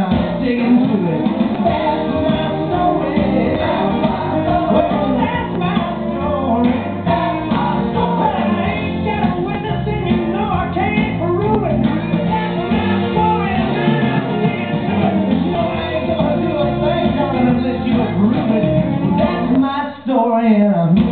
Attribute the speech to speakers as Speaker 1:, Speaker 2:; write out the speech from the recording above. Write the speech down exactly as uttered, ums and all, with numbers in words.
Speaker 1: now. Dig into it. That's my story. Well, that's my story. But I ain't got a witness and you know I can't prove it. That's my story and I'm sticking to it. You know I ain't gonna do a thing, darling, unless you approve it. That's my story and I'm